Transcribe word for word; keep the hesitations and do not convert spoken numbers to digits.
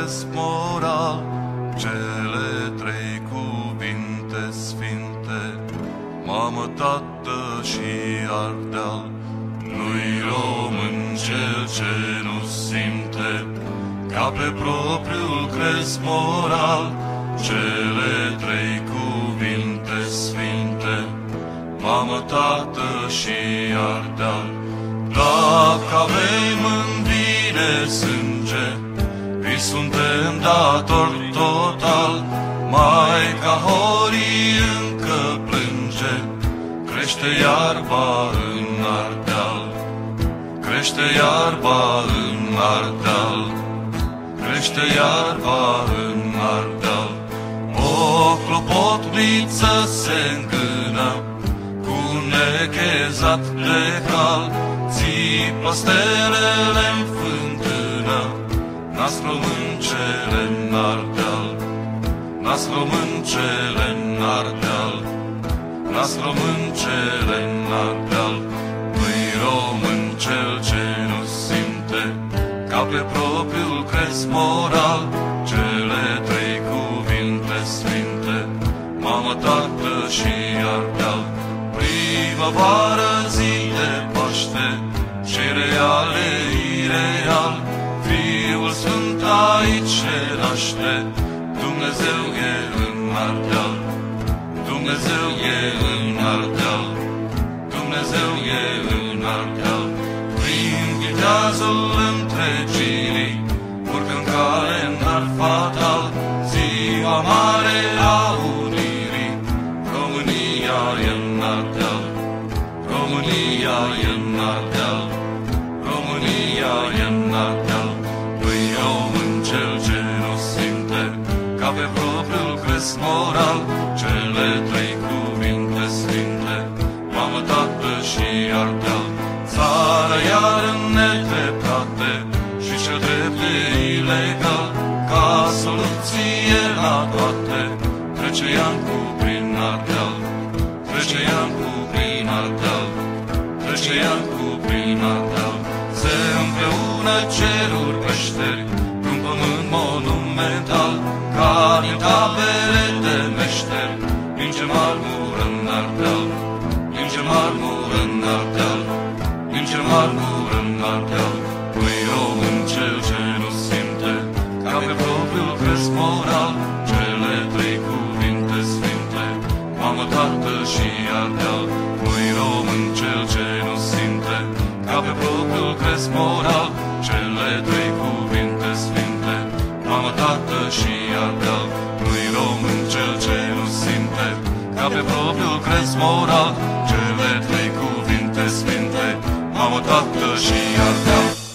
cresc moral cele trei cuvinte sfinte, Mamă, Tată și Ardeal. Nu-i român cel ce nu simte, ca pe propriul cresc moral cele trei cuvinte sfinte, Mamă, Tată și Ardeal. Dacă avei mândrire sânge, îi suntem datori total. Maica Horii încă plânge, crește iarba în Ardeal, crește iarba în Ardeal, crește iarba în Ardeal. O clopotniță se încână cu nechezat de cal, țipă stelele-n fântână, nas româncele-n Ardeal, nas româncele-n Ardeal, nas româncele-n Ardeal. Nu-i român cel ce nu simte, ca pe propriul cresc moral cele trei cuvinte sfinte, Mamă, Tată și Ardeal. Primăvară, zi de Paște, cereale ireal, Fiul Sfânt aici se naște, Dumnezeu e în Ardeal, Dumnezeu e în Ardeal, Dumnezeu e în Ardeal. Prin viteazul întregirii, urcă în calendar fatal ziua mare a unirii, România e în Ardeal, România e în Ardeal, România e în Ardeal. Nu-i român cel ce nu simte, ca pe propriul cresc moral cele trei cuvinte sfinte, Mamă, Tată și Ardeal. Țara iar în nedreptate și cel drept e ilegal, ca soluție la toate trece Iancu prin Ardeal, trece Iancu prin Ardeal, trece Iancu prin Ardeal. Se împreună ceruri peșteri pe-un pământ monumental, ca din tabere de meșteri ninge marmură în Ardeal, ninge marmură în Ardeal, ninge marmură în Ardeal. Nu-i român cel ce nu simte, ca pe propriul cresc moral cele trei cuvinte sfinte, Mamă, Tată și Ardeal. Nu-i român cel ce nu simte, ca pe propriul cresc moral cele trei cuvinte sfinte, Mamă, Tată și Ardeal. Nu-i român cel ce nu simte, ca pe propriul cresc moral cele trei cuvinte sfinte, Mamă, Tată și Ardeal.